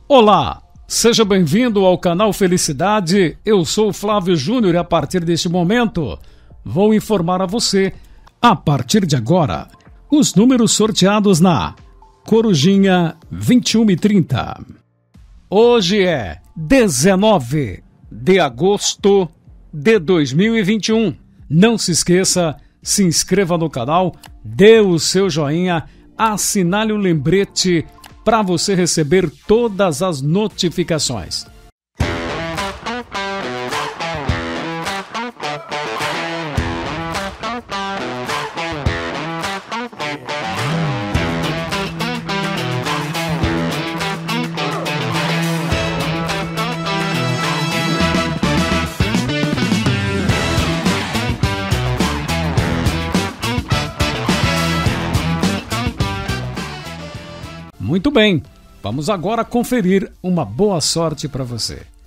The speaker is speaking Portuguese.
Olá, seja bem-vindo ao canal Felicidade. Eu sou o Flávio Júnior e a partir deste momento vou informar a você, a partir de agora, os números sorteados na Corujinha 21 e 30. Hoje é 19 de agosto de 2021. Não se esqueça, se inscreva no canal, dê o seu joinha, assinale o lembrete para você receber todas as notificações. Muito bem, vamos agora conferir uma boa sorte para você.